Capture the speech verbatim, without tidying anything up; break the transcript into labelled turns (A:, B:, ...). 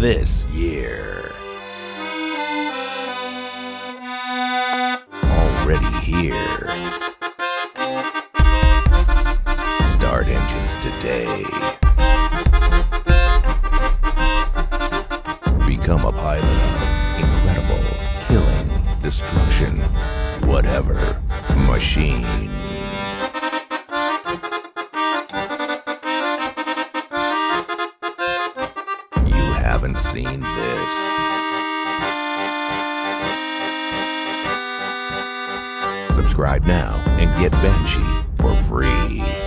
A: this year. Already here. Start engines today. Become a pilot of incredible, killing, destruction, whatever machine. You haven't seen this. Subscribe now and get Banshee for free.